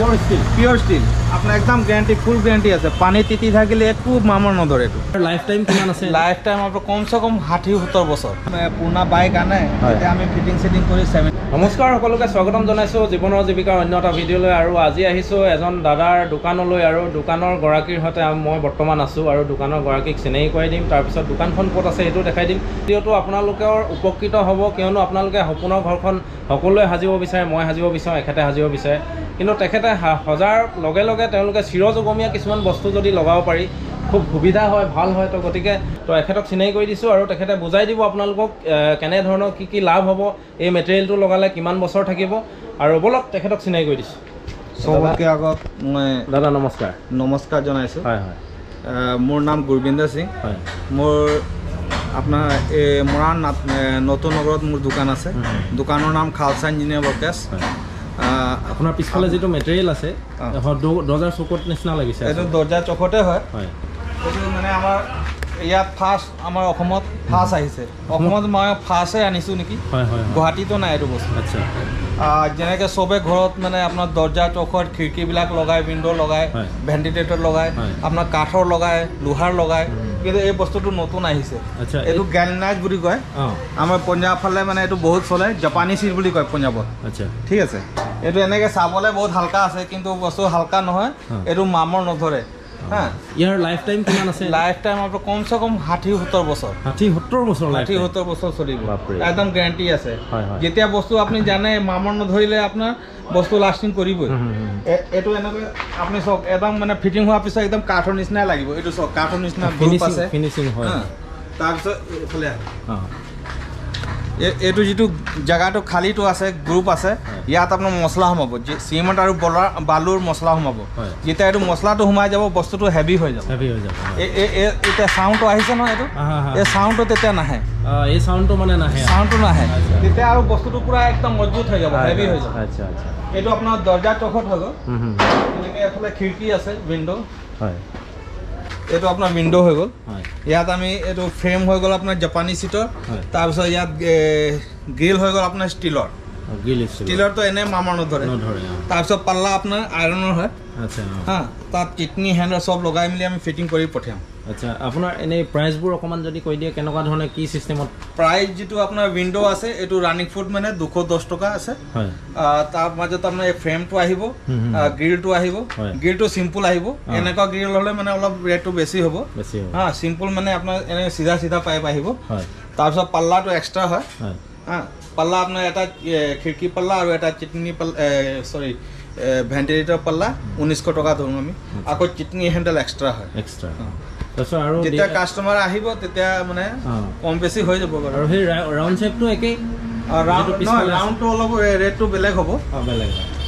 pure steel আপনার একদম guarantee full guarantee আছে পানি তিতি থাকিলে একটু মামৰ নধৰে এটো লাইফ টাইম কিমান আছে লাইফ টাইম আপোনাৰ কমসে কম 60-70 বছৰ পুৰণা বাইক আনে তেতিয়া আমি ফিটিং সেটিং কৰি 7 নমস্কাৰ সকলোকে স্বাগতম জনাইছো জীৱনৰ জীৱিকাৰ অন্য এটা ভিডিঅ'লৈ আৰু আজি আহিছো এজন দাদাৰ দোকানলৈ আৰু দোকানৰ গৰাকীৰ সৈতে মই বৰ্তমান আছো আৰু দোকানৰ গৰাকীক চিনাকি কৰাই দিম তাৰ পিছত দোকানখন ক'ত আছে এটো দেখাই দিম ভিডিঅ'টো আপোনালোকৰ উপকৃত হ'ব কিয়নো আপোনালোকে সপোনৰ ঘৰখন সকলোৱে সাজিব বিচাৰে মই সাজিব বিচাৰো এখেতে সাজিব বিচাৰে কিন্তু তেখেতে হজাৰ লগে লগে তেওঁলোকে চিৰজগমীয়া কিছুমান বস্তু যদি লগাব পাৰি খুব সুবিধা হয় ভাল হয় তো গতিকে তো এখেতক চিনাকি কৰি দিছো আৰু তেখেতে বুজাই দিব আপোনালোকক কেনে ধৰণৰ কি লাভ হ'ব এই মেটেৰিয়েলটো লগালে কিমান বছৰ থাকিব আৰু বলক তেখেতক চিনাকি কৰি দিছো সবকে আগত মই দাদা নমস্কাৰ জনাইছো হয় হয় মোৰ নাম গুৰবিন্দৰ সিং হয় মোৰ আপোনাৰ মৰাণ নতুন নগৰত মোৰ দোকান আছে দোকানৰ নাম খালসা ইঞ্জিনিয়াৰ ৱৰ্কছ আপোনাৰ পিছফালে যেটো মেটেৰিয়েল আছে দৰ্জাৰ চকত নিচিনা লাগিছে এইটো দৰ্জাৰ চকতে হয় হয় এইটো মানে আমাৰ ইয়াত ফাৰ্ষ্ট আমাৰ অসমত ফাৰ্ষ্ট আহিছে অসমত মই ফাৰ্ষ্টে আনিছো নেকি হয় হয় গুৱাহাটীতো নাই এইটো বস্তু আচ্ছা যেনেকৈ চবে ঘৰত মানে আপোনাৰ দৰ্জা চৌখত খিৰিকীবিলাক লগায় উইণ্ডো লগায় ভেণ্টিলেটৰ লগায় আপোনাৰ কাঠৰ লগায় লোহাৰ লগায় কিন্তু এই বস্তুটো নতুন আহিছে এইটো গেলনাইজ বুলি কয় আমাৰ পঞ্জাৱ ফালে মানে এইটো বহুত চলে জাপানী চিট বুলি কয় পঞ্জাৱত আচ্ছা ঠিক আছে এইটো এনেকৈ চাবলৈ বহুত হালকা আছে কিন্তু বস্তু হালকা নহয় এইটো মামৰ নধৰে হ্যাঁ ইয়াৰ লাইফ টাইম কিমান আছে লাইফ টাইম আপোনাৰ কমসে কম 60-70 বছৰ 60-70 বছৰ 60-70 বছৰ চলিব একদম গ্যাৰান্টি আছে যেতিয়া বস্তু আপুনি জানে মামৰ নধৰিলে আপোনাৰ বস্তু লাষ্টিং কৰিবই এটো এনেকৈ আপুনি সব একদম মানে ফিটিং হোৱাৰ পিছত একদম কাঠৰ নিচিনা লাগিব এটো সব কাঠৰ নিচিনা গ্ৰুপ আছে ফিনিশিং হয় তাৰ পিছত এফালে এটো যেটো জায়গাটো খালিটো আছে গ্ৰুপ আছে ইয়াত আপোনাৰ মছলা হমাব সিমেন্ট আৰু বালুৰ মছলা হমাব যেতিয়া এটো মছলাটো হুমাই যাব বস্তুটো হেভি হৈ যাব এটা সাউন্ডটো আহিছে ন এটো এই সাউন্ডটো তেতিয়া নাহে এই সাউন্ডটো মানে নাহে সাউন্ডটো নাহে তেতিয়া আৰু বস্তুটো পুৰা একদম মজবুত হৈ যাব হেভি হৈ যাব আচ্ছা আচ্ছা এটো আপোনাৰ দৰ্জা চৌখত হ'ব এনেকৈ এফালে খিৰিকী আছে উইণ্ডো হয় এইটো আপোনাৰ উইণ্ডো হৈ গ'ল ইয়াত আমি এইটো ফ্ৰেম হৈ গ'ল আপোনাৰ জাপানী সিটৰ তাৰ পিছত ইয়াত গ্ৰিল হৈ গ'ল আপোনাৰ ষ্টিলৰটো এনে মামৰ নধৰে তাৰ পিছত পাল্লা আপোনাৰ আইৰণৰ হয় আচ্ছা হা তাত কিডনি হেণ্ডাৰ সব লগাই মিলি আমি ফিটিং কৰি পঠিয়াম আচ্ছা আপোনাৰ এনে প্ৰাইসবোৰ অকমান যদি কৈ দিয়ে কেনেকুৱা ধৰণে কি সিস্টেমত প্ৰাইস যেটো আপোনাৰ উইণ্ডো আছে এটো ৰানিং ফুট মানে 210 টকা আছে হয় তাৰ মাজত আপোনাৰ এই ফ্ৰেমটো আহিব গ্ৰিলটো আহিব গ্ৰিলটো সিম্পল আহিব এনেকুৱা গ্ৰিল হলে মানে অলপ ৰেটটো বেছি হ'ব হা সিম্পল মানে আপোনাৰ এনে সিধা পাইপ আহিব হয় তাৰ পিছত পাল্লাটো এক্সট্ৰা হয় হা পাল্লা আপোনাৰ এটা খিৰকি পাল্লা আৰু এটা চিটনি পাল্লা সৰি ভেন্টিলেটৰ পাল্লা 1900 টকা ধৰো আমি আকৌ চিটনি হেণ্ডেল এক্সট্ৰা হয় এক্সট্ৰা তাৰপিছত আৰু যেতিয়া কাস্টমাৰ আহিব তেতিয়া মানে কম বেছি হৈ যাব আৰু সেই ৰাউন্ড শেপটো একেই ৰাউন্ডটো অলপ ৰেটটো বেলেগ হ'ব বেলেগ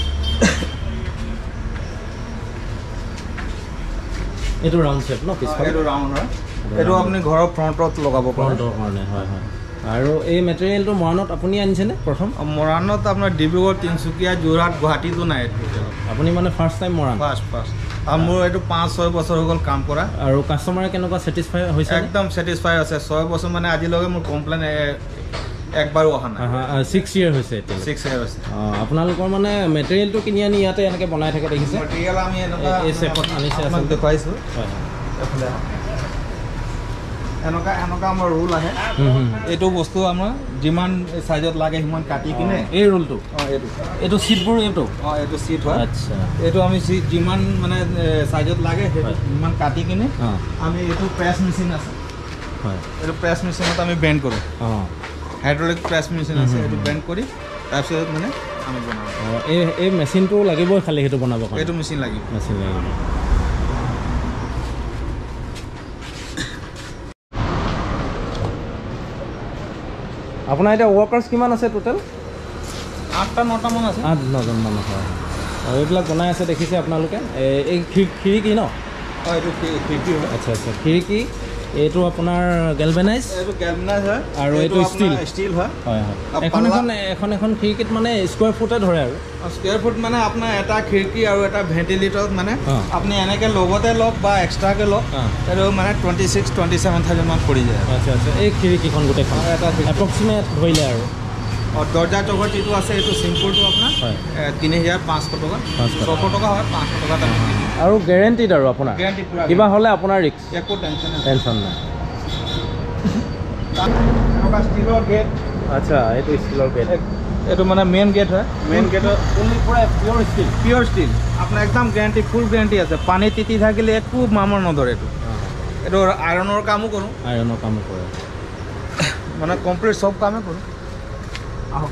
এইটো ৰাউন্ড শেপ ন পিছফালে এইটো ৰাউন্ড হয় এইটো আপুনি ঘৰৰ ফ্ৰণ্টত লগাব ফ্ৰণ্টৰ কাৰণে হয় হয় আৰু এই মেটেৰিয়েলটো মৰাণত আপুনি আনিছেনে প্ৰথম মৰাণত আপোনাৰ ডিব্ৰুগড় তিনিচুকীয়া যোৰহাট গুৱাহাটীতো নাই আপুনি মানে ফাৰ্ষ্ট টাইম মৰাণ ফাৰ্ষ্ট আৰু মোৰ এইটো 5-6 বছৰ হৈ গ'ল কাম কৰা আৰু কাষ্টমাৰে কেনেকুৱা ছেটিছফাই হৈছে একদম ছেটিছফাই আছে 6 বছৰ মানে আজিলৈকে মোৰ কমপ্লেইন একবাৰো অহা নাই 6 ইয়াৰ হৈছে এতিয়া 6 ইয়াৰ হৈছে আপোনালোকৰ মানে মেটেৰিয়েলটো কিনি আনি ইয়াতে এনেকৈ বনাই থাকে দেখিছে মেটেৰিয়েল আমি এনেকুৱা এই শেপত আনিছে আপোনাক দেখুৱাইছোঁ হয় এফালে এনেকুৱা আমাৰ ৰুল আহে এইটো বস্তু আমাৰ যিমান সাইজত লাগে সিমান কাটি কিনে এই ৰুলটো এইটো সিটবোৰ এইটো সিট হয় আচ্ছা এইটো আমি যিমান মানে সাইজত লাগে সিমান কাটি কিনে আমি এইটো প্ৰেছ মেচিন আছে হয় এইটো প্ৰেছ মেচিনত আমি বেণ্ড কৰোঁ হাইড্ৰলিক প্ৰেছ মেচিন আছে এইটো বেণ্ড কৰি তাৰপিছত মানে আমি বনাওঁ এই মেচিনটো লাগিবই খালি সেইটো বনাব এইটো মেচিন লাগিব আপোনাৰ এতিয়া ৱৰ্কাৰ্ছ কিমান আছে টোটেল 8-9টা মান আছে 8-9জন মান হয় আৰু এইবিলাক বনাই আছে দেখিছে আপোনালোকে এই খিৰিকী ন এইটো খিৰিকী হয় আচ্ছা খিৰিকী এইটো আপোনাৰ গেলভেনাইজ হয় আৰু এইটো ষ্টিল হয় এখন খিৰিকীত মানে স্কোৱাৰ ফুটে ধৰে আৰু স্কোৱাৰ ফুট মানে আপোনাৰ এটা খিৰিকী আৰু এটা ভেণ্টিলেটৰত মানে আপুনি এনেকৈ লগতে লওক বা এক্সট্ৰাকৈ লওক এইটো মানে 26-27,000 মান পৰি যায় আচ্ছা এই খিৰিকীখন গোটেইখন এটা এপ্ৰক্সিমেট ধৰিলে আৰু और दर्जा चौकट जो আছে এইটো সিম্পলটো আপোনাৰ 3500 টকা 600 টকা হয় 500 টকা তাত আৰু গ্যাৰান্টিড আৰু আপোনাৰ গ্যাৰান্টি পুৰা কিবা হ'লে আপোনাৰ ৰিস্ক একো টেনচন নাই থকা ষ্টিলৰ গেট আচ্ছা এইটো ষ্টিলৰ গেট এইটো মানে মেইন গেট হয় মেইন গেটৰ ফুলি পুৰা পিওৰ ষ্টিল আপোনাৰ একদম গ্যাৰান্টি ফুল গ্যাৰান্টি আছে পানী তিতি থাকিলে একো মামৰ নধৰে এইটো আইৰণৰ কামো কৰোঁ কৰে মানে কমপ্লিট সব কামে কৰোঁ আহক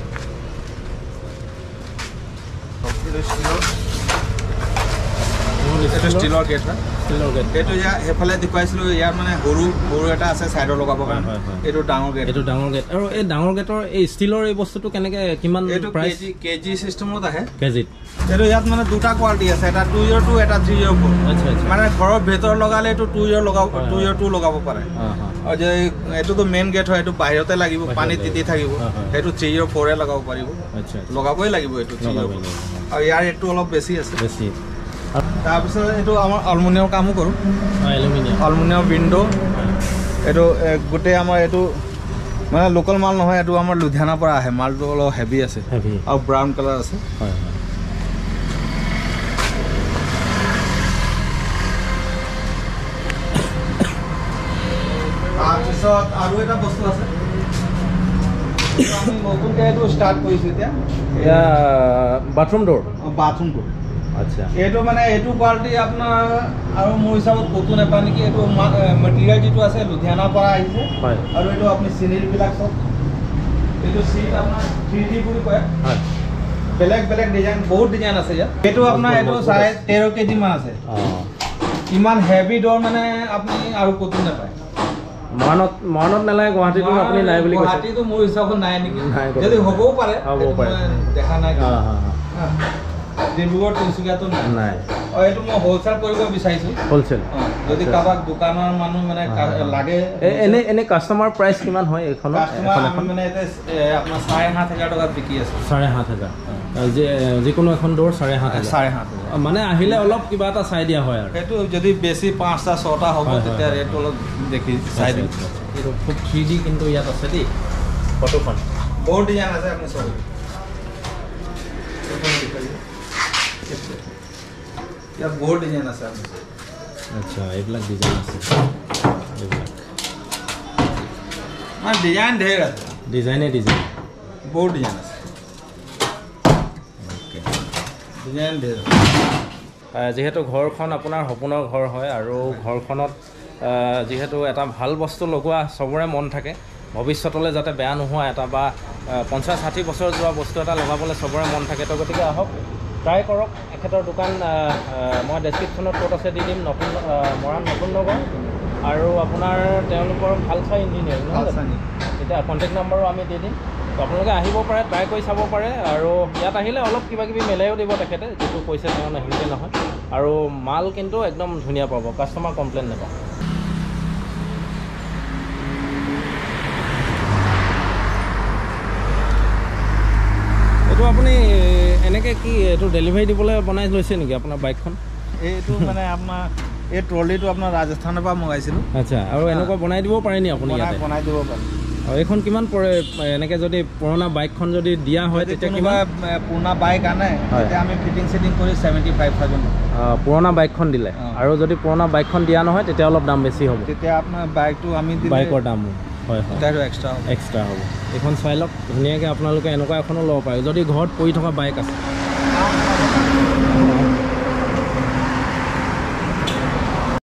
ষ্টিলৰ গেট হয় এইটো সেইফালে দেখুৱাইছিলোঁ ইয়াৰ মানে সৰু এটা আছে ছাইডৰ লগাবৰ কাৰণে এইটো ডাঙৰ গেট আৰু এই ডাঙৰ গেটৰ এই ষ্টিলৰ এই বস্তুটো কেনেকৈ কিমান এইটো কেজি চিষ্টেমত আহে কেজিত এইটো ইয়াত মানে দুটা কোৱালিটি আছে এটা 2 year 2 এটা 3 year 4 আচ্ছা মানে ঘৰৰ ভিতৰত লগালে এইটো 2 year 2 লগাব পাৰে আৰু যে এইটোতো মেইন গেট হয় এইটো বাহিৰতে লাগিব পানী তিতি থাকিব সেইটো 3 year 4 লগাব পাৰিব আচ্ছা লগাবই লাগিব এইটো 3 year আৰু ইয়াৰ ৰেটটো অলপ বেছি আছে তাৰপিছত এইটো আমাৰ এলুমিনিয়ামৰ কামো কৰোঁ এলুমিনিয়াম উইণ্ডো এইটো গোটেই আমাৰ এইটো মানে লোকেল মাল নহয় এইটো আমাৰ লুধিয়ানাৰ পৰা আহে মালটো অলপ হেভি আছে আৰু ব্ৰাউন কালাৰ আছে তাৰপিছত আৰু এটা বস্তু আছে আমি নতুনকৈ এইটো ষ্টাৰ্ট কৰিছোঁ এতিয়া বাথৰুম ডোৰ আচ্ছা এইটো মানে এইটো কোৱালিটি আপোনাৰ আৰু মোৰ হিচাপত ক'তো নাপায় নেকি এইটো মেটেৰিয়েল যিটো আছে লুধিয়ানাৰ পৰা আহিছে আৰু এইটো আপুনি চিনেৰীবিলাক চব এইটো চিট আপোনাৰ 3D বুলি কয় বেলেগ ডিজাইন বহুত ডিজাইন আছে ইয়াত এইটো আপোনাৰ এইটো 13.5 কেজি মান আছে ইমান হেভি ডোৰ মানে আপুনি আৰু ক'তো নাপায় মৰাণত নালাগে গুৱাহাটীতো আপুনি নাই বুলি কৈছে গুৱাহাটীতো মোৰ হিচাপত নাই নেকি যদি হ'বও পাৰে দেখা নাই ডিব্ৰুগড় তিনিচুকীয়াতো নাই এইটো মই হোলচেল কৰিব বিচাৰিছোঁ যদি কাৰোবাক দোকানৰ মানুহ মানে লাগে এনে কাষ্টমাৰ প্ৰাইচ কিমান হয় এইখন মানে আপোনাৰ 7,500 টকাত বিকি আছে 7,500 যিকোনো এখন ডোৰ 7,500 মানে আহিলে অলপ কিবা এটা চাই দিয়া হয় আৰু সেইটো যদি বেছি 5টা 6টা হ'ব তেতিয়া ৰেটটো অলপ দেখি চাই দিম এইটো খুব 3D কিন্তু ইয়াত আছে দেই ফটোখন বহুত ডিজাইন আছে আপুনি চাব ইয়াত বহুত ডিজাইন আছে আপুনি আচ্ছা এইবিলাক ডিজাইন আছে মানে ডিজাইন ঢেৰ আছে ডিজাইন বহুত ডিজাইন আছে ডিজাইন ঢেৰ যিহেতু ঘৰখন আপোনাৰ সপোনৰ ঘৰ হয় আৰু ঘৰখনত যিহেতু এটা ভাল বস্তু লগোৱা চবৰে মন থাকে ভৱিষ্যতলৈ যাতে বেয়া নোহোৱা এটা বা 50-60 বছৰ যোৱা বস্তু এটা লগাবলৈ চবৰে মন থাকে তো গতিকে আহক ট্ৰাই কৰক এখেতৰ দোকান মই ডেছক্ৰিপশ্যনত ক'ত আছে দি দিম মৰাণ নতুন নগৰ আৰু আপোনাৰ তেওঁলোকৰ ভাল চাই ইঞ্জিনিয়াৰ এতিয়া কণ্টেক্ট নম্বৰো আমি দি দিম তো আপোনালোকে আহিব পাৰে ট্ৰাই কৰি চাব পাৰে আৰু ইয়াত আহিলে অলপ কিবাকিবি মিলাইও দিব তেখেতে যিটো কৈছে তেওঁ নাহিলে নহয় আৰু মাল কিন্তু একদম ধুনীয়া পাব কাষ্টমাৰ কমপ্লেইন নাপাব এইটো আপুনি এনেকৈ কি এইটো ডেলিভাৰী দিবলৈ বনাই লৈছে নেকি আপোনাৰ বাইকখন এইটো মানে আপোনাৰ এই ট্ৰলিটো আপোনাৰ ৰাজস্থানৰ পৰা মগাইছিলোঁ আচ্ছা আৰু এনেকুৱা বনাই দিব পাৰে নি আপুনি বনাই দিব পাৰে আৰু এইখন কিমান পৰে এনেকৈ যদি পুৰণা বাইকখন যদি দিয়া হয় তেতিয়া কিবা পুৰণা বাইক আনে তেতিয়া আমি ফিটিং কৰি 75,000 পুৰণা বাইকখন দিলে আৰু যদি পুৰণা বাইকখন দিয়া নহয় তেতিয়া অলপ দাম বেছি হ'ব তেতিয়া আপোনাৰ বাইকটো আমি বাইকৰ দাম হয় এক্সট্ৰা হ'ব এইখন চাই লওক ধুনীয়াকৈ আপোনালোকে এনেকুৱা এখনো ল'ব পাৰে যদি ঘৰত পৰি থকা বাইক আছে